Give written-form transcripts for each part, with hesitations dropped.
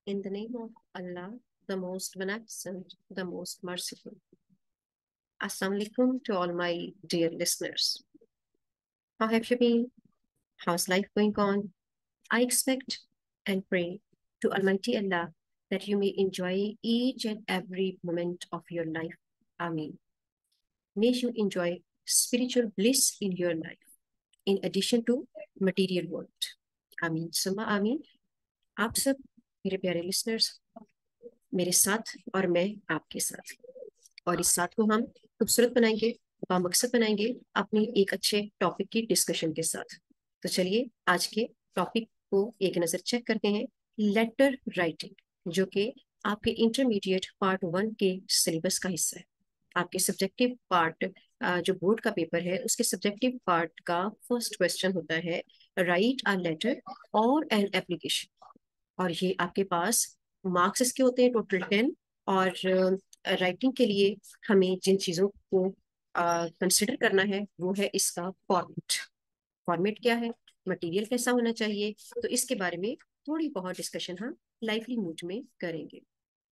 In the name of Allah, the most beneficent, the most merciful. Assalamu alaikum to all my dear listeners. How have you been? How's life going on? I expect and pray to Almighty Allah that you may enjoy each and every moment of your life. Ameen. May you enjoy spiritual bliss in your life, in addition to material world. Ameen. Summa Ameen. आप सब मेरे प्यारे listeners मेरे साथ और मैं आपके साथ, और इस साथ को हम खूबसूरत बनाएंगे, बामकसद बनाएंगे अपनी एक अच्छे टॉपिक की डिस्कशन के साथ। तो चलिए आज के टॉपिक को एक नज़र चेक करते हैं। लेटर राइटिंग, जो कि आपके इंटरमीडिएट पार्ट 1 के सिलेबस का हिस्सा है। आपके सब्जेक्टिव पार्ट, जो बोर्ड का पेपर है उसके सब्जेक्टिव पार्ट का फर्स्ट क्वेश्चन होता है राइट अ लेटर और एन एप्लीकेशन। और ये आपके पास मार्क्स इसके होते हैं टोटल 10। और राइटिंग के लिए हमें जिन चीज़ों को कंसिडर करना है वो है इसका फॉर्मेट। फॉर्मेट क्या है, मटेरियल कैसा होना चाहिए, तो इसके बारे में थोड़ी बहुत डिस्कशन हम लाइवली मूड में करेंगे।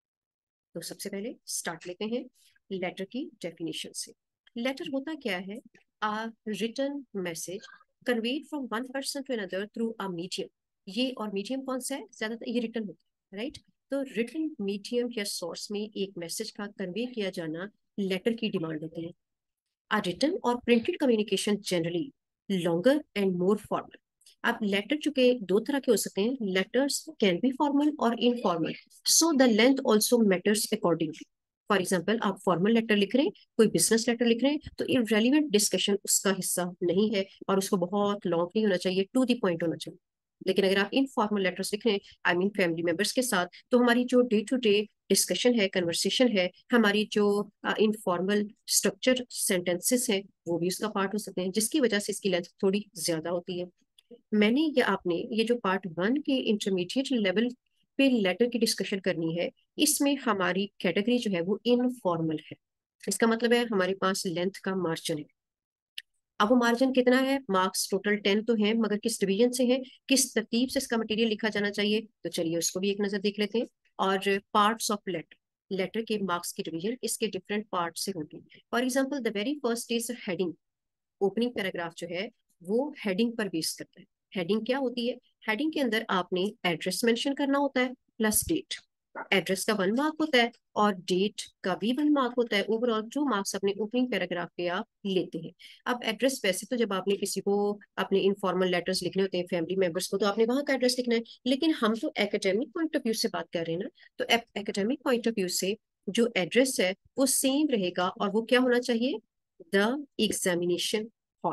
तो सबसे पहले स्टार्ट लेते हैं लेटर की डेफिनेशन से। लेटर होता क्या है? A written message conveyed from one person to another through a medium. ये और मीडियम कौन सा है? ज्यादातर ये रिटन होता है, राइट। तो रिटन मीडियम या सोर्स में एक मैसेज का कन्वे किया जाना लेटर की डिमांड होती है। A written or printed communication generally longer and more formal. अब लेटर चूंकि दो तरह के हो सकते हैं, लेटर्स कैन बी फॉर्मल और informal, so the length also matters accordingly. For example, आप फॉर्मल लेटर लिख रहे हैं, कोई बिजनेस लेटर लिख रहे हैं, तो इररेलेवेंट डिस्कशन उसका हिस्सा नहीं है और उसको बहुत लॉन्ग नहीं होना चाहिए, टू द पॉइंट होना चाहिए। लेकिन अगर आप इनफॉर्मल लेटर्स लिख रहे हैं, आई मीन फैमिली मेंबर्स के साथ, तो हमारी जो डे टू डे डिस्कशन है, कन्वर्सेशन है, हमारी जो इनफॉर्मल स्ट्रक्चर सेंटेंसेस हैं, वो भी उसका पार्ट हो सकते हैं, जिसकी वजह से इसकी लेंथ थोड़ी ज्यादा होती है। मैंने या आपने ये जो पार्ट 1 के इंटरमीडिएट लेवल पे लेटर की डिस्कशन करनी है, इसमें हमारी कैटेगरी जो है वो इनफॉर्मल है। इसका मतलब है हमारे पास लेंथ का मार्जिन है। अब वो मार्जिन कितना है? मार्क्स टोटल 10 तो है, मगर किस डिवीजन से है, किस तरतीब से इसका मटेरियल लिखा जाना चाहिए, तो चलिए उसको भी एक नजर देख लेते हैं। और पार्ट्स ऑफ लेटर, लेटर के मार्क्स की डिवीजन इसके डिफरेंट पार्ट से होगी। For example, the very first is heading. Opening paragraph जो है वो हेडिंग पर बेस करता है। हेडिंग क्या होती है? हेडिंग के अंदर आपने एड्रेस मेंशन करना होता है प्लस डेट। एड्रेस का 1 मार्क होता है और डेट का भी 1 मार्क होता है। ओवरऑल जो मार्क्स अपने ओपनिंग पैराग्राफ पे आप लेते हैं। अब एड्रेस, वैसे तो जब आपने किसी को अपने इनफॉर्मल लेटर्स लिखने होते हैं फैमिली मेंबर्स को, तो आपने वहां का एड्रेस लिखना है, लेकिन हम तो एकेडमिक पॉइंट ऑफ व्यू से बात कर रहे हैं ना। तो एकेडमिक पॉइंट ऑफ व्यू से जो एड्रेस है वो सेम रहेगा, और वो क्या होना चाहिए? The examination hall,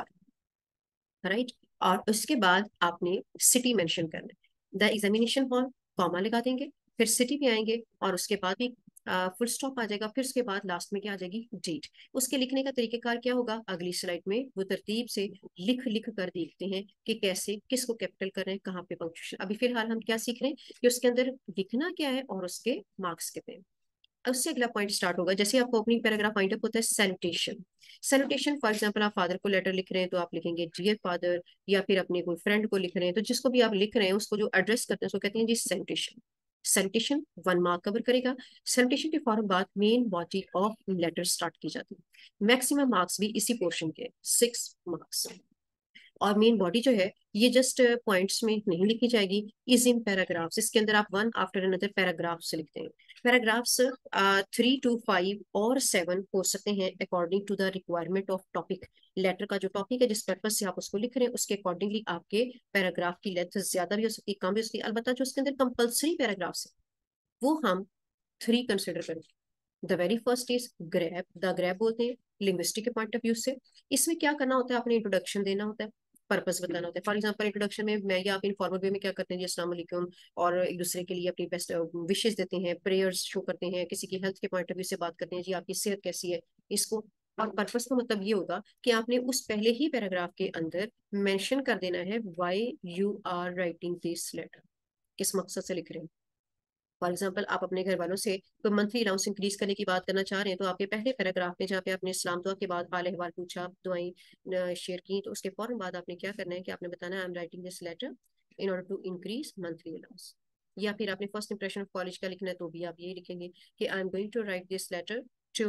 right. और उसके बाद आपने सिटी मेंशन करना है, द एग्जामिनेशन हॉल, कॉमा लगा देंगे, फिर सिटी पे आएंगे और उसके बाद भी फुल स्टॉप आ जाएगा, फिर उसके बाद लास्ट में क्या आ जाएगी? डेट। उसके लिखने का तरीकेकार क्या होगा? अगली स्लाइड में वो तरतीब से लिख लिख कर देखते हैं कि कैसे किसको कैपिटल कर रहे हैं, कहाँ पे पंक्चुएशन। अभी फिलहाल हम क्या सीख रहे हैं कि उसके अंदर लिखना क्या है और उसके मार्क्स कितने हैं। उससे अगला पॉइंट स्टार्ट होगा। जैसे आपको ओपनिंग पैराग्राफ पॉइंट अप होता है सैल्यूटेशन। सैल्यूटेशन, फॉर एग्जांपल आप फादर को लेटर लिख रहे हैं तो आप लिखेंगे डियर फादर, या फिर अपने कोई फ्रेंड को लिख रहे हैं तो जिसको भी आप लिख रहे हैं उसको जो एड्रेस करते हैं उसको कहते हैं जी सैल्यूटेशन। सैल्यूटेशन 1 मार्क कवर करेगा। सैल्यूटेशन के फौरन बाद main body of letter start की जाती है। मैक्सिमम मार्क्स भी इसी पोर्शन के 6 मार्क्स। और मेन बॉडी जो है ये जस्ट पॉइंट्स में नहीं लिखी जाएगी, इज इन पैराग्राफ्स। इसके अंदर आप 1 आफ्टर अनदर पैराग्राफ से लिखते हैं। पैराग्राफ्स 3 to 5 और 7 हो सकते हैं according to the requirement of topic. Letter का जो टॉपिक है, जिस पर्पज से आप उसको लिख रहे हैं, उसके अकॉर्डिंगली आपके पैराग्राफ की लेंथ ज्यादा भी हो सकती है, कम भी हो सकती है। अलबत्ता जो उसके अंदर कंपल्सरी पैराग्राफ्स है वो हम 3 कंसिडर करेंगे। The very first is grab. The grab बोलते हैं लिंग्विस्टिक के पॉइंट ऑफ व्यू से। इसमें क्या करना होता है? आपने इंट्रोडक्शन देना होता है, पर्पस बताना होता है। फॉर एग्जांपल, इंट्रोडक्शन में मैं या आप इनफॉर्मल वे में क्या करते हैं जी अस्सलाम वालेकुम, और एक दूसरे के लिए अपनी बेस्ट विशेष देते हैं, प्रेयर्स शो करते हैं, किसी की हेल्थ के पॉइंट ऑफ व्यू से बात करते हैं जी आपकी सेहत कैसी है, इसको। और पर्पस का मतलब ये होगा कि आपने उस पहले ही पैराग्राफ के अंदर मेंशन कर देना है why you are writing this letter, किस मकसद से लिख रहे हैं। फॉर एग्जाम्पल, आप अपने घर वालों से तो मंथली अलाउंस इंक्रीज करने की बात करना चाह रहे हैं, तो आपके पहले पैराग्राफ में जहाँ पे आपने इस्लाम दुआ के बाद हाल अहवाल पूछा, दुआएं शेयर की, तो उसके फौरन बाद आपने क्या करना है कि आपने बताना है I am writing this letter in order to increase monthly allowance. या फिर आपने फर्स्ट इंप्रेशन ऑफ कॉलेज का लिखना है तो भी आप यही लिखेंगे कि I am going to write this letter to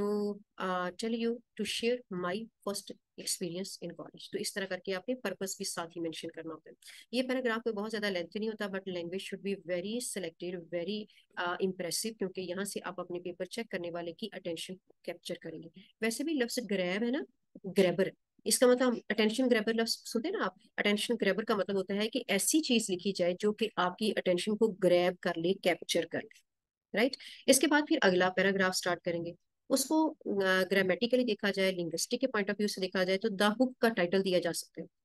tell you to share my first experience in college. तो इस तरह करके आपने पर्पस भी साथ ही मेंशन करना होता है। ये पैराग्राफ में बहुत ज्यादा लेंथी नहीं होता, but language should be very selected, very impressive, क्योंकि यहाँ से आप अपने पेपर चेक करने वाले की अटेंशन कैप्चर करेंगे। वैसे भी लफ्ज ग्रैब है ना, ग्रैबर, इसका मतलब अटेंशन ग्रैबर लफ्ज सुनते हैं ना आप, अटेंशन ग्रैबर का मतलब होता है कि ऐसी चीज लिखी जाए जो कि आपकी अटेंशन को ग्रैब कर ले, कैप्चर कर ले, राइट। इसके बाद फिर अगला पैराग्राफ स्टार्ट करेंगे। उसको ग्रामेटिकली देखा जाए, लिंग्विस्टिक के पॉइंट ऑफ व्यू से देखा जाए तो द हुक का टाइटल दिया जा सकता है।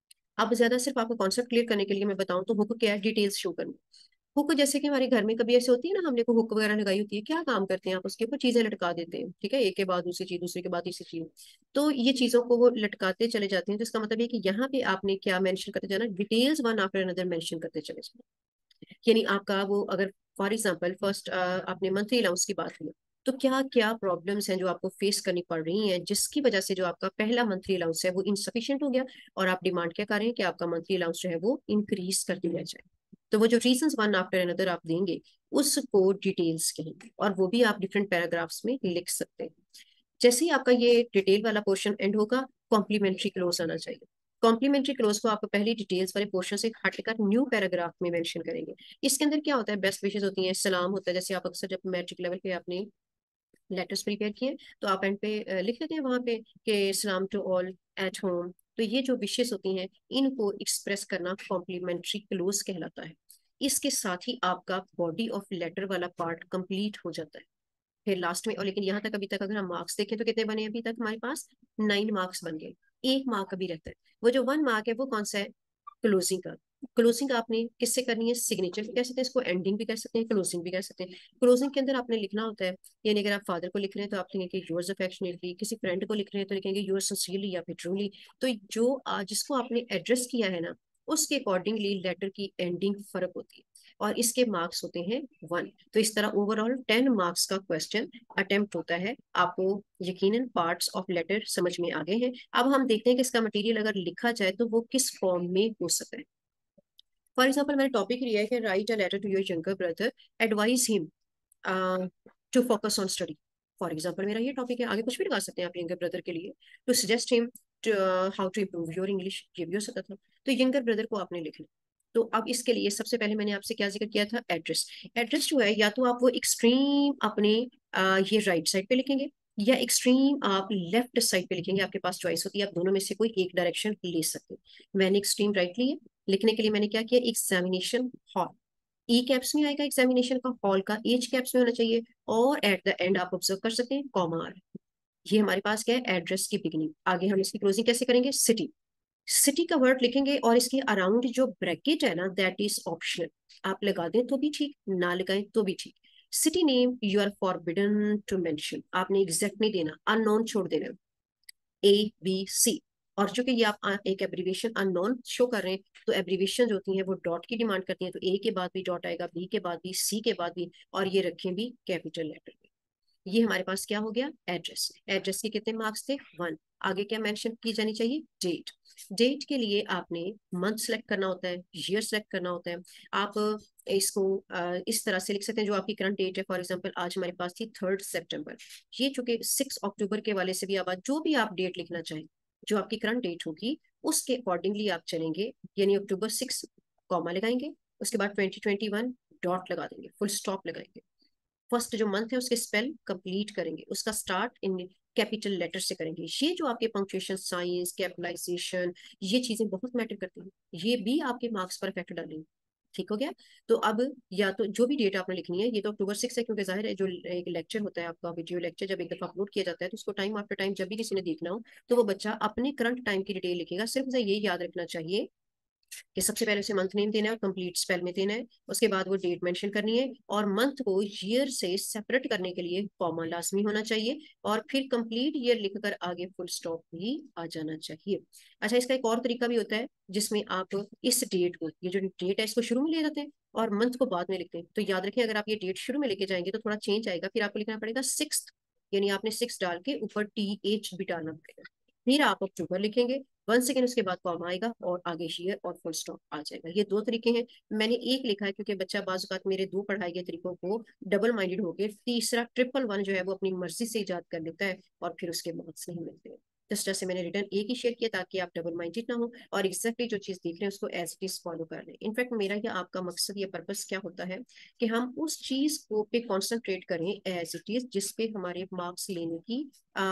अब ज्यादा सिर्फ आपको कॉन्सेप्ट क्लियर करने के लिए मैं बताऊं तो हुक क्या है, डिटेल्स शो करना। हुक जैसे कि हमारे घर में कभी ऐसे होती है ना, हमने को हुक वगैरह लगाई होती है, क्या काम करते हैं आप उसके ऊपर चीजें लटका देते हैं, ठीक है, एक के बाद दूसरी चीज, दूसरे के बाद तीसरी चीज। तो ये चीजों को वो लटकाते चले जाते हैं, तो इसका मतलब है कि यहाँ पे आपने क्या मेंशन करते जाना, details one after another mention करते चले जाना। यानी आपका वो अगर फॉर एग्जाम्पल फर्स्ट आपने मंथली अलाउंस की बात की, तो क्या क्या प्रॉब्लम्स हैं जो आपको फेस करनी पड़ रही हैं जिसकी वजह से जो आपका पहला मंथली अलाउंस है वो इनसफिशियंट हो गया, और आप डिमांड क्या कर रहे हैं कि आपका मंथली अलाउंस जो है वो इंक्रीज कर दिया जाए। तो वो जो रीजंस वन आफ्टर अनदर आप देंगे उसको डिटेल्स कहेंगे, और वो भी आप डिफरेंट पैराग्राफ्स में लिख सकते हैं। जैसे ही आपका ये डिटेल वाला पोर्शन एंड होगा, कॉम्प्लीमेंट्री क्लोज आना चाहिए। कॉम्प्लीमेंट्री क्लोज को आप पहले डिटेल्स वाले पोर्शन से हटकर न्यू पैराग्राफ में मेंशन करेंगे। इसके अंदर क्या होता है, बेस्ट विशेस होती हैं, सलाम होता है, जैसे आप अक्सर जब मैट्रिक लेवल पे आपने लेटर्स प्रिपेयर किए तो आप एंड पे लिख लेते हैं वहां पे कि सलाम टू ऑल एट होम। तो ये जो विशेस होती हैं इनको एक्सप्रेस करना कॉम्प्लीमेंट्री क्लोज कहलाता है। इसके साथ ही आपका बॉडी ऑफ लेटर वाला पार्ट कंप्लीट हो जाता है। फिर लास्ट में, और लेकिन यहाँ तक अभी तक अगर हम मार्क्स देखें तो कितने बने अभी तक हमारे पास, 9 मार्क्स बन गए। 1 मार्क अभी रहता है। वो जो 1 मार्क है वो कौन सा है, क्लोजिंग का। क्लोजिंग आपने किससे करनी है, सिग्नेचर भी कह सकते हैं इसको, एंडिंग भी कह सकते हैं, क्लोजिंग भी कह सकते हैं। क्लोजिंग के अंदर आपने लिखना होता है, यानी अगर आप फादर को लिख रहे हैं तो आप लिखेंगे योर्स अफेक्शनेटली, किसी फ्रेंड को लिख रहे हैं तो लिखेंगे योर्स सिंसियरली या फिर ट्रूली। तो जो जिसको आपने एड्रेस किया है ना, उसके अकॉर्डिंगली लेटर की एंडिंग फर्क होती है, और इसके मार्क्स होते हैं 1। तो इस तरह ओवरऑल 10 मार्क्स का क्वेश्चन अटेम्प्ट होता है। आपको यकीनन पार्ट्स ऑफ लेटर समझ में आ गए हैं। अब हम देखते हैं कि इसका मटेरियल अगर लिखा जाए तो वो किस फॉर्म में हो सकता है। फॉर एग्जाम्पल मैंने टॉपिक लिया है कि write a letter to your younger brother, advise him to focus on study. For example मेरा ये टॉपिक है, आगे कुछ भी लगा सकते हैं आप यंगर ब्रदर के लिए, to suggest him how to improve your English, ये भी हो सकता था। तो यंगर ब्रदर को आपने लिखना। तो अब इसके लिए सबसे पहले मैंने आपसे क्या जिक्र किया था, एड्रेस। एड्रेस जो है या तो आप वो एक्सट्रीम अपने ये राइट साइड पे लिखेंगे, या एक्सट्रीम आप लेफ्ट साइड पे लिखेंगे, आपके पास चॉइस होती है, आप दोनों में से कोई एक डायरेक्शन ले सकते हैं। मैंने एक्सट्रीम राइट ली है। लिखने के लिए मैंने क्या किया, एग्जामिनेशन हॉल, ई कैप्स में आएगा एग्जामिनेशन का, हॉल का एच कैप्स में होना चाहिए, और एट द एंड आप ऑब्जर्व कर सकते हैं कॉमा। ये हमारे पास क्या है, एड्रेस की बिगिनिंग। आगे हम इसकी क्लोजिंग कैसे करेंगे, सिटी। सिटी का वर्ड लिखेंगे और इसके अराउंड जो ब्रैकेट है ना, दैट इज ऑप्शनल। आप लगा दें तो भी ठीक, ना लगाएं तो भी ठीक। City name you are forbidden to mention, आपने एग्जैक्ट नहीं देना, अननोन छोड़ देना, ABC। और चूंकि ये आप एक एब्रीविएशन अननोन शो कर रहे हैं, तो एब्रीविएशन जो होती है वो डॉट की डिमांड करती है, तो ए के बाद भी डॉट आएगा, बी के बाद भी, सी के बाद भी, और ये रखें भी कैपिटल लेटर में। ये हमारे पास क्या हो गया, एड्रेस। एड्रेस के कितने मार्क्स थे, 1। आगे क्या मेंशन की जानी चाहिए, डेट। डेट के लिए आपने मंथ सेलेक्ट करना होता है, ईयर सेलेक्ट करना होता है। आप इसको इस तरह से लिख सकते हैं, जो आपकी करंट डेट है, फॉर एग्जांपल आज हमारे पास थी 3 सितंबर। ये चूंकि 6 अक्टूबर के वाले से भी आप जो भी आप डेट लिखना चाहें, जो आपकी करंट डेट होगी उसके अकॉर्डिंगली आप चलेंगे, यानी October 6 कॉमा लगाएंगे, उसके बाद 2021 डॉट लगा देंगे, फुल स्टॉप लगाएंगे। फर्स्ट जो मंथ है उसके स्पेल कंप्लीट करेंगे, उसका स्टार्ट इन कैपिटल लेटर से करेंगे। ये जो आपके पंक्चुएशन, साइंस, कैपिटलाइजेशन, ये चीजें बहुत मैटर करती हैं, ये भी आपके मार्क्स पर इफेक्ट डालेंगे। ठीक हो गया। तो अब या तो जो भी डेट आपने लिखनी है, ये तो October 6 है, क्योंकि जाहिर है जो एक लेक्चर होता है आपका, वीडियो लेक्चर जब एक दफा अपलोड किया जाता है तो उसको टाइम आफ्टर टाइम जब भी किसी ने देखना हो तो वो बच्चा अपने करंट टाइम की डिटेल लिखेगा। सिर्फ उसे ये याद रखना चाहिए कि सबसे पहले उसे मंथ नेम देना है और कंप्लीट स्पेल में देना है, उसके बाद वो डेट मेंशन करनी है, और मंथ को ईयर से सेपरेट करने के लिए कॉमा लाजमी होना चाहिए, और फिर कंप्लीट ईयर लिखकर आगे फुल स्टॉप भी आ जाना चाहिए। अच्छा, इसका एक और तरीका भी होता है जिसमें आप इस डेट को, ये जो डेट है इसको शुरू में ले जाते हैं और मंथ को बाद में लिखते हैं। तो याद रखें, अगर आप ये डेट शुरू में लेके जाएंगे तो थोड़ा चेंज आएगा, फिर आपको लिखना पड़ेगा 6, यानी आपने 6 डाल के ऊपर TH भी डालना पड़ेगा। फिर आप अक्टूबर लिखेंगे, 1 सेकेंड उसके बाद कॉमा आएगा और आगे शेयर और फुल स्टॉप आ जाएगा। ये दो तरीके हैं। मैंने एक लिखा है क्योंकि बच्चा बाज़ औक़ात मेरे दो पढ़ाई के तरीकों को डबल माइंडेड होकर तीसरा ट्रिपल वन जो है वो अपनी मर्जी से इजाद कर लेता है और फिर उसके मार्क्स नहीं मिलते हैं। तो इस तरह से मैंने रिटर्न एक ही शेयर किया ताकि आप डबल माइंडेड ना हो और एग्जैक्टली जो चीज़ देख रहे हैं उसको एज इट इज फॉलो कर लें। इनफैक्ट मेरा या आपका मकसद या पर्पस क्या होता है कि हम उस चीज़ को पे कॉन्सेंट्रेट करें एज इट इज जिसपे हमारे मार्क्स लेने की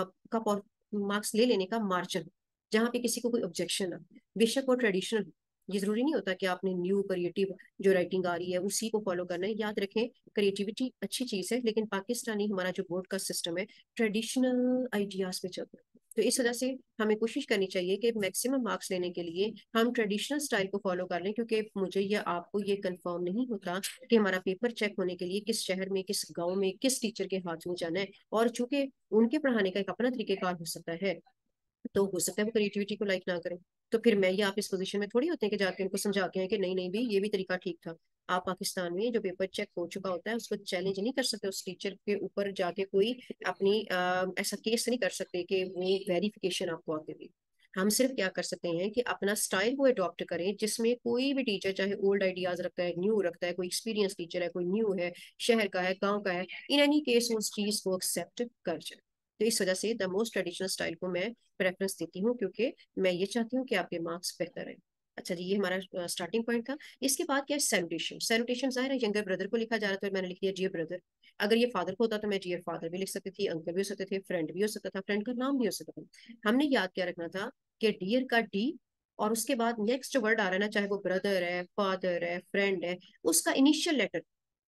का मार्क्स ले लेने का मार्जिन, जहाँ पे किसी को कोई ऑब्जेक्शन है। बेशक वो ट्रेडिशनल, ये जरूरी नहीं होता कि आपने न्यू क्रिएटिव जो राइटिंग आ रही है उसी को फॉलो करना है। याद रखें क्रिएटिविटी अच्छी चीज है, लेकिन पाकिस्तानी हमारा जो बोर्ड का सिस्टम है ट्रेडिशनल आइडियाज पे चलता है। तो इस वजह से हमें कोशिश करनी चाहिए कि मैक्सिमम मार्क्स लेने के लिए हम ट्रेडिशनल स्टाइल को फॉलो कर लें, क्योंकि मुझे या आपको ये कंफर्म नहीं होता कि हमारा पेपर चेक होने के लिए किस शहर में, किस गांव में, किस टीचर के हाथ में जाना है। और चूंकि उनके पढ़ाने का एक अपना तरीकेकार हो सकता है, तो हो सकता है वो क्रिएटिविटी को लाइक ना करें। तो फिर मैं या आप इस पोजीशन में थोड़ी होते हैं कि जाके उनको समझा के हैं कि नहीं नहीं भी ये भी तरीका ठीक था। आप पाकिस्तान में जो पेपर चेक हो चुका होता है उसको चैलेंज नहीं कर सकते, उस टीचर के ऊपर जाके कोई अपनी ऐसा केस नहीं कर सकते कि वो वेरिफिकेशन आपको आके दे। हम सिर्फ क्या कर सकते हैं कि अपना स्टाइल वो अडॉप्ट करें जिसमें कोई भी टीचर चाहे ओल्ड आइडियाज रखता है, न्यू रखता है, कोई एक्सपीरियंस टीचर है, कोई न्यू है, शहर का है, गांव का है, इन एनी केस उस चीज को एक्सेप्ट कर जाए। तो इस वजह से द मोस्ट ट्रेडिशनल स्टाइल को मैं प्रेफरेंस देती हूँ, क्योंकि मैं ये चाहती हूँ कि आपके मार्क्स बेहतर आए। अच्छा जी, ये हमारा स्टार्टिंग पॉइंट था। इसके बाद क्या है, सैल्यूटेशन। सैल्यूटेशन जाहिर है यंगर ब्रदर को लिखा जा रहा था, तो मैंने लिख दिया डियर ब्रदर। अगर ये फादर को होता तो मैं डियर फादर भी लिख सकती थी, अंकल भी हो सकते थे, फ्रेंड भी हो सकता था, फ्रेंड का नाम भी हो सकता था। हमने याद क्या रखना था कि डियर का डी और उसके बाद नेक्स्ट जो वर्ड आ रहा है ना, चाहे वो ब्रदर है, फादर है, फ्रेंड है, उसका इनिशियल लेटर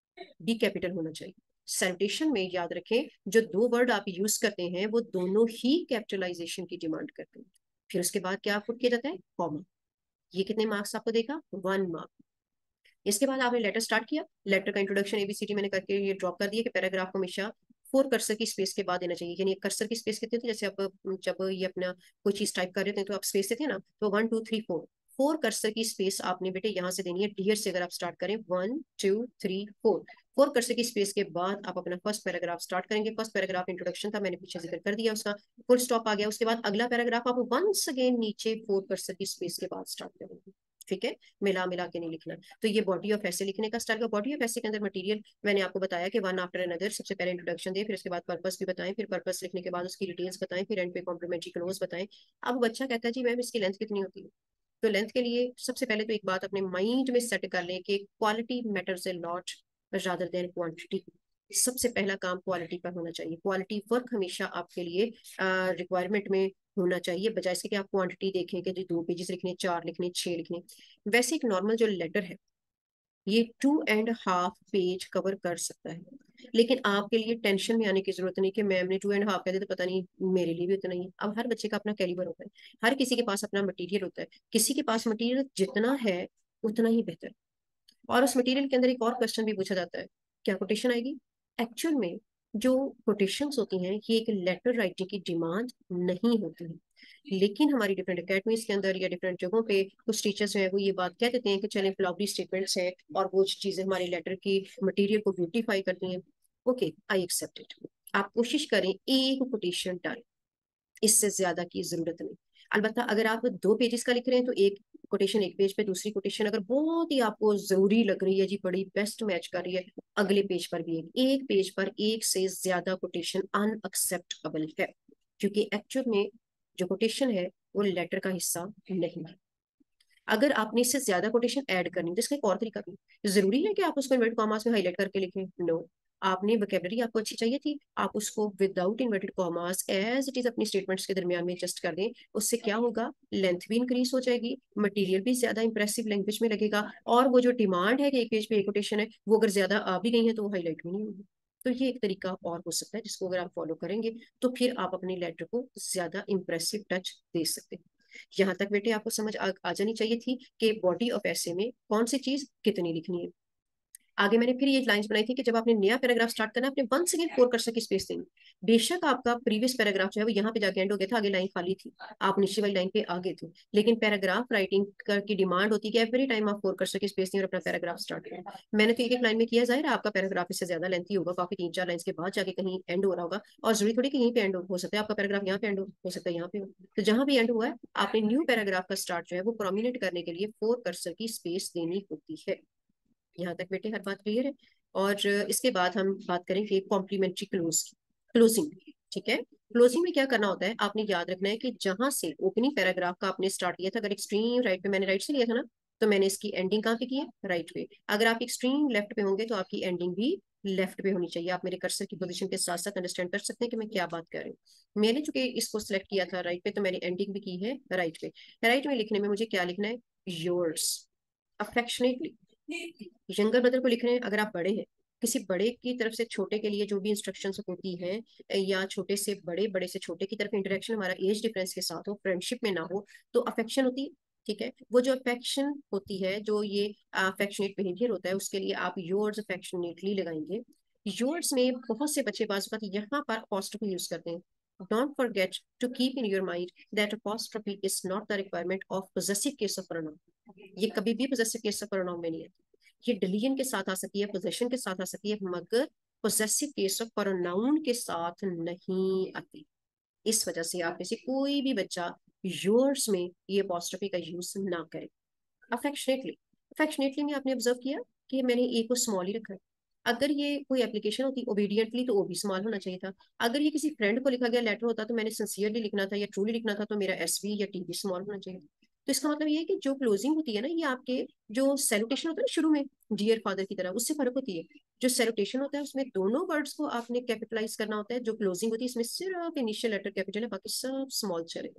डी कैपिटल होना चाहिए। सैल्यूटेशन में याद रखें जो दो वर्ड आप यूज करते हैं वो दोनों ही कैपिटलाइजेशन की डिमांड करते हैं। फिर उसके बाद क्या पुट किया जाता है, कॉमा। ये कितने मार्क्स आपको देगा, 1 मार्क। इसके बाद आपने लेटर स्टार्ट किया, लेटर का इंट्रोडक्शन एबीसीडी मैंने करके ये ड्रॉप कर दिया कि पैराग्राफ को हमेशा 4 कर्सर की स्पेस के बाद देना चाहिए। यानी कर्सर की स्पेस कितनी होती है, जैसे आप जब ये अपना कोई चीज टाइप कर रहे थे तो आप स्पेस देते हैं ना, तो 1 2 3 4, 4 कर्सर की स्पेस आपने बेटे यहाँ से देनी है। डियर से अगर आप स्टार्ट करें 1 2 3 4, 4 कर्सर की स्पेस के बाद आप अपना फर्स्ट पैराग्राफ स्टार्ट करेंगे। फर्स्ट पैराग्राफ इंट्रोडक्शन था, मैंने पीछे जिक्र कर दिया उसका, फुल स्टॉप आ गया। उसके बाद अगला पैराग्राफ आप वंस अगेन नीचे 4 कर्सर की स्पेस के बाद स्टार्ट करेंगे। ठीक है, मिला मिला के नहीं लिखना। तो ये बॉडी ऑफ ऐसे लिखने का स्टाइल का। बॉडी ऑफ ऐसे के अंदर मटेरियल मैंने आपको बताया कि वन आफ्टर अनदर, सबसे पहले इंट्रोडक्शन दे, फिर उसके बाद पर्पस भी बताएं, फिर पर्पस लिखने के बाद उसकी डिटेल्स बताएं, फिर एंड पे कॉम्प्लीमेंट्री क्लोज बताएं। अब बच्चा कहता है जी मैम इसकी लेंथ कितनी होती है, तो लेंथ के लिए सबसे पहले तो एक बात अपने माइंड में सेट कर लें कि quality matters a lot rather than quantity. सबसे पहला काम क्वालिटी पर होना चाहिए। क्वालिटी वर्क हमेशा आपके लिए रिक्वायरमेंट में होना चाहिए, बजाय इसके कि आप क्वांटिटी देखें कि जी 2 पेजेस लिखने, 4 लिखने, 6 लिखने। वैसे एक नॉर्मल जो लेटर है ये 2.5 पेज कवर कर सकता है, लेकिन आपके लिए टेंशन में आने की जरूरत नहीं कि मैम ने 2.5 कह दिया तो पता नहीं मेरे लिए भी उतना ही है। अब हर बच्चे का अपना कैलिबर होता है, हर किसी के पास अपना मटेरियल होता है, किसी के पास मटेरियल जितना है उतना ही बेहतर। और उस मटेरियल के अंदर एक और क्वेश्चन भी पूछा जाता है, क्या कोटेशन आएगी। एक्चुअल में जो कोटेशंस होती हैं ये एक लेटर राइटिंग की डिमांड नहीं होती है, लेकिन हमारी डिफरेंट अकेडमीज के अंदर या डिफरेंट जगहों पे कुछ टीचर्स हैं वो ये बात कह देते हैं कि चलें फ्लॉपी स्टेटमेंट्स हैं और वो चीजें हमारे लेटर की मटेरियल को ब्यूटीफाई करती हैं। Okay, I accept it. आप कोशिश करें एक कोटेशन डालें, इससे ज्यादा की जरूरत नहीं। अलबत्ता अगर आप 2 पेजेस का लिख रहे हैं तो एक कोटेशन एक पेज पे, दूसरी कोटेशन अगर बहुत ही आपको जरूरी लग रही है जी, बड़ी बेस्ट मैच कर रही है, अगले पेज पर भी एक पेज पर एक से ज्यादा कोटेशन अनएक्सेप्टेबल है, क्योंकि एक्चुअल में जो कोटेशन है वो लेटर का हिस्सा नहीं है। अगर आपने इससे ज्यादा कोटेशन ऐड करनी है तो इसका एक और तरीका भी, जरूरी है कि आप उसको इन्वर्टेड कॉमास में हाईलाइट करके लिखें, नो। आपने वोकेबलरी आपको अच्छी चाहिए थी, आप उसको without inverted commas as it is अपनी स्टेटमेंट्स के दरमियान में एडजस्ट कर दें। उससे क्या होगा, लेंथ भी इंक्रीज हो जाएगी, मटेरियल भी ज्यादा इंप्रेसिव लैंग्वेज में लगेगा, और वो जो डिमांड है कि एक पेज पे एक कोटेशन है वो अगर ज्यादा आ भी गई है तो वो हाईलाइट भी नहीं होगी। तो ये एक तरीका और हो सकता है जिसको अगर आप फॉलो करेंगे तो फिर आप अपने लेटर को ज्यादा इंप्रेसिव टच दे सकते हैं। यहाँ तक बेटे आपको समझ आ जानी चाहिए थी कि बॉडी ऑफ ऐसे में कौन सी चीज कितनी लिखनी है। आगे मैंने फिर ये लाइंस बनाई थी कि जब आपने नया पैराग्राफ स्टार्ट करना है आपने वंस अगेन 4 कर्सर की स्पेस देनी। बेशक आपका प्रीवियस पैराग्राफ जो है वो यहाँ पे जाके एंड हो गया था, आगे लाइन खाली थी, आप नीचे वाली लाइन पे आगे थे, लेकिन पैराग्राफ राइटिंग की डिमांड होती है कि एवरी टाइम आप 4 कर्सर की स्पेस दें और अपना पैराग्राफ स्टार्ट करें। मैंने तो एक एक लाइन में किया, जाहिर है आपका पैराग्राफ इससे ज्यादा लेंथी होगा, काफी 3-4 लाइन के बाद जाके कहीं एंड हो रहा होगा, और जरूरी थोड़ी कि यहीं पे एंड हो सकता है आपका पैराग्राफ यहाँ पे एंड हो सकता है यहाँ पे हो। तो जहां भी एंड हुआ है आपने न्यू पैराग्राफ का स्टार्ट जो है वो प्रोमिनेंट करने के लिए 4 कर्सर की स्पेस देनी होती है। यहाँ तक बेटे हर बात क्लियर है। और इसके बाद हम बात करेंगे कॉम्प्लीमेंट्री क्लोजिंग। ठीक है, क्लोजिंग में क्या करना होता है, आपने याद रखना है कि जहां से ओपनिंग पैराग्राफ का आपने स्टार्ट किया था, अगर एक्सट्रीम राइट पे, मैंने राइट से लिया था ना, तो मैंने इसकी एंडिंग कहाँ पे की है, राइट पे। अगर आप एक्सट्रीम लेफ्ट पे होंगे तो आपकी एंडिंग भी लेफ्ट पे होनी चाहिए। आप मेरे कर्सर की पोजीशन के साथ साथ अंडरस्टैंड कर सकते हैं कि मैं क्या बात कर रही हूँ। मैंने चूंकि इसको सिलेक्ट किया था राइट पे, तो मैंने एंडिंग भी की है राइट पे। राइट में लिखने में मुझे क्या लिखना है, योर्स अफेक्शनेटली। यंगर ब्रदर को लिख रहे हैं, अगर आप बड़े हैं, किसी बड़े की तरफ से छोटे के लिए जो भी इंस्ट्रक्शंस होती हैं, या छोटे से बड़े, बड़े से छोटे की तरफ इंटरेक्शन हमारा एज डिफरेंस के साथ हो, फ्रेंडशिप में ना हो, तो अफेक्शन होती है। ठीक है, वो जो अफेक्शन होती है, जो ये अफेक्शनेट बिहेवियर होता है, उसके लिए आप योर्स अफेक्शनेटली लगाएंगे। योर्स में बहुत से बच्चे बात यहाँ पर अपॉस्ट्रोफी यूज करते हैं। Don't forget to keep in your mind that apostrophe is not the requirement of possessive case of pronoun. ये कभी भी possessive case of pronoun में नहीं है। ये डिलीजन के साथ आ सकती है, पोजेशन के साथ आ सकती है, मगर पोजेसिव केस ऑफ प्रोनाउन के साथ नहीं आती। इस वजह से आप में से कोई भी बच्चा योर्स में ये अपॉस्ट्रोफी का यूज ना करे। अफेक्शनेटली, अफेक्शनेटली में आपने ऑब्जर्व किया कि मैंने ए को स्मॉल ही रखा है। अगर ये कोई एप्लीकेशन होती ओबीडियंटली तो ओ भी स्मॉल होना चाहिए था। अगर ये किसी फ्रेंड को लिखा गया लेटर होता तो मैंने सिंसियरली लिखना था या ट्रूली लिखना था, तो मेरा एस भी या टी भी स्मॉल होना चाहिए। तो इसका मतलब ये है कि जो क्लोजिंग होती है ना, ये आपके जो सैल्यूटेशन होता है ना शुरू में डियर फादर की तरह, उससे फर्क होती है। जो सैल्यूटेशन होता है उसमें दोनों वर्ड्स को आपने कैपिटलाइज करना होता है, जो क्लोजिंग होती है इसमें सिर्फ इनिशियल लेटर कैपिटल है, बाकी सब स्मॉल चलेगा।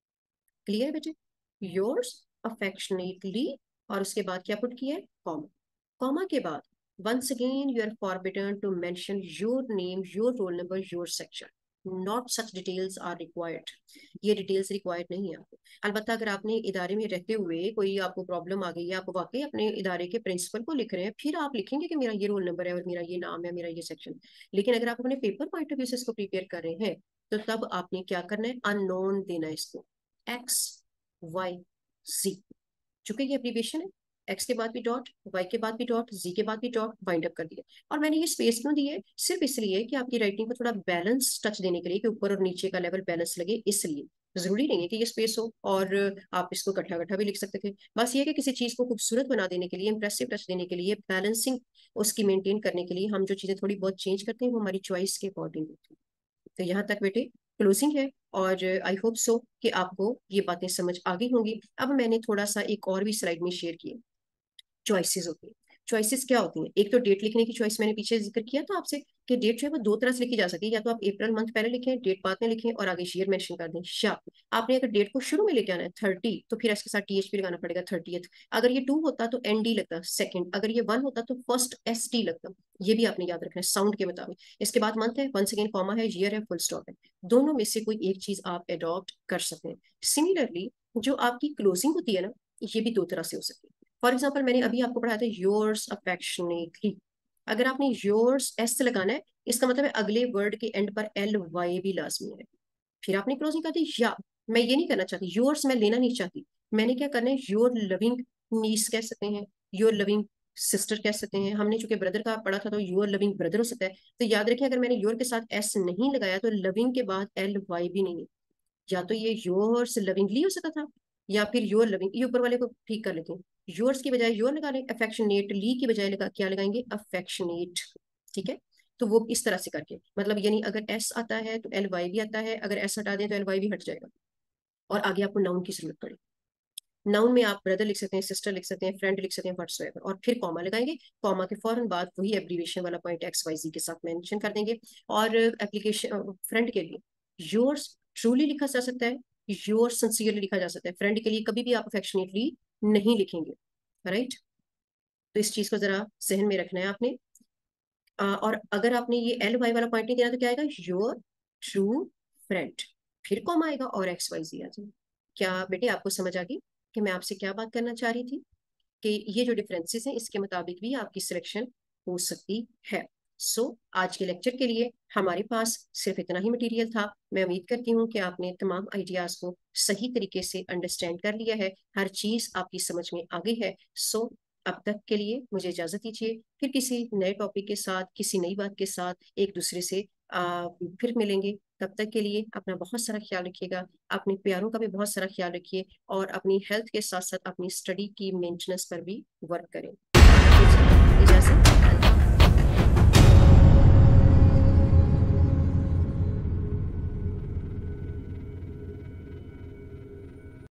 क्लियर है बेटे, योर्स अफेक्शनेटली, और उसके बाद क्या पुट किया है, कॉमा। कॉमा के बाद once again you are forbidden to mention your name, your roll number, your section. Not such details are required. ये डिटेल्स रिक्वायर्ड नहीं है आपको। अलबत्ता अगर आपने इदारे में रहते हुए कोई आपको प्रॉब्लम आ गई है, आप वाकई अपने इदारे के प्रिंसिपल को लिख रहे हैं, फिर आप लिखेंगे कि मेरा ये रोल नंबर है और मेरा ये नाम है, मेरा ये सेक्शन। लेकिन अगर आप अपने पेपर पॉइंट ऑफ व्यू से इसको प्रिपेयर कर रहे हैं, तो तब आपने क्या करना है, अननोन देना है इसको, एक्स वाई जी। चूंकि ये एब्रीविएशन है, एक्स के बाद भी डॉट, वाई के बाद भी डॉट, जी के बाद भी डॉट, बाइंड अप कर दिया। और मैंने ये स्पेस क्यों दी है, सिर्फ इसलिए कि आपकी राइटिंग को थोड़ा बैलेंस टच देने के लिए, कि ऊपर और नीचे का लेवल बैलेंस लगे, इसलिए। जरूरी नहीं है कि ये स्पेस हो, और आप इसको गठा गठा भी लिख सकते थे। बस ये कि किसी चीज को खूबसूरत बना देने के लिए, इंप्रेसिव टच देने के लिए, बैलेंसिंग उसकी मेंटेन करने के लिए, हम जो चीजें थोड़ी बहुत चेंज करते हैं वो हमारी चॉइस के अकॉर्डिंग होती है। तो यहाँ तक बेटे क्लोजिंग है, और आई होप सो कि आपको ये बातें समझ आ गई होंगी। अब मैंने थोड़ा सा एक और भी स्लाइड में शेयर किया, चॉइसेस होती है। चॉइसेस क्या होती हैं, एक तो डेट लिखने की चॉइस मैंने पीछे जिक्र किया था आपसे, कि डेट जो है वो दो तरह से लिखी जा सकती है, या तो आप अप्रैल मंथ पहले लिखें, डेट बाद में लिखें और आगे ईयर मेंशन कर दें, या आपने अगर डेट को शुरू में लेके आना है 30, तो फिर इसके साथ टीएच भी लगाना पड़ेगा 30th। अगर ये 2 होता तो एनडी लगता सेकंड, अगर ये 1 होता तो फर्स्ट एसटी लगता। ये भी आपने याद रखना है साउंड के मुताबिक। इसके बाद मंथ है, वंस अगेन कॉमा है, ईयर है, फुल स्टॉप है। दोनों में से कोई एक चीज आप अडॉप्ट कर सकते हैं। सिमिलरली जो आपकी क्लोजिंग होती है ना, ये भी दो तरह से हो सकती है। फॉर एग्जाम्पल मैंने अभी आपको पढ़ाया था योर्स अफेक्शनेटली, अगर आपने योर्स एस से लगाना है, इसका मतलब है अगले वर्ड के एंड पर एल वाई भी लाजमी है। फिर आपने क्लोजिंग कर दी, या मैं ये नहीं करना चाहती, योर्स मैं लेना नहीं चाहती, मैंने क्या करना है, योर लविंग नीस कह सकते हैं, योर लविंग सिस्टर कह सकते हैं। हमने चूंकि ब्रदर का पढ़ा था तो योर लविंग ब्रदर हो सकता है। तो याद रखें, अगर मैंने योर के साथ एस नहीं लगाया तो लविंग के बाद एल वाई भी नहीं है। या तो ये योर्स लविंगली हो सकता था, या फिर योर लविंग, ये ऊपर वाले को ठीक कर लेते हैं, योर्स की बजाय योर लगा लें, अफेक्शनेटली की बजाय क्या लगाएंगे, अफेक्शनेट। ठीक है, तो वो इस तरह से करके, मतलब यानी अगर एस आता है तो एल वाई भी आता है, अगर एस हटा दें तो एल वाई भी हट जाएगा, और आगे आपको नाउन की जरूरत पड़ेगी। नाउन में आप ब्रदर लिख सकते हैं, सिस्टर लिख सकते हैं, फ्रेंड लिख सकते हैं, व्हाट्सएवर, और फिर कॉमा लगाएंगे। कॉमा के फौरन बाद वही एब्रीविएशन वाला पॉइंट एक्स वाई जी के साथ मेंशन कर देंगे। और एप्लीकेशन फ्रेंड के लिए योर्स ट्रूली लिखा जा सकता है, योर्स सिंसियरली लिखा जा सकता है। फ्रेंड के लिए कभी भी आप अफेक्शनेटली नहीं लिखेंगे, राइट। तो इस चीज को जरा जहन में रखना है आपने। और अगर आपने ये एल वाई वाला पॉइंट नहीं देना तो क्या आएगा, योर ट्रू फ्रेंड, फिर कॉमा आएगा और एक्स वाई जी आ जाएगा। क्या बेटे आपको समझ आ गई कि मैं आपसे क्या बात करना चाह रही थी? कि ये जो डिफरेंसेस हैं इसके मुताबिक भी आपकी सिलेक्शन हो सकती है। आज के लेक्चर के लिए हमारे पास सिर्फ इतना ही मटेरियल था। मैं उम्मीद करती हूँ कि आपने तमाम आइडियाज को सही तरीके से अंडरस्टैंड कर लिया है, हर चीज आपकी समझ में आ गई है। अब तक के लिए मुझे इजाजत दीजिए, फिर किसी नए टॉपिक के साथ, किसी नई बात के साथ एक दूसरे से फिर मिलेंगे। तब तक के लिए अपना बहुत सारा ख्याल रखिएगा, अपने प्यारों का भी बहुत सारा ख्याल रखिए, और अपनी हेल्थ के साथ साथ अपनी स्टडी की मेंटेनेंस पर भी वर्क करें।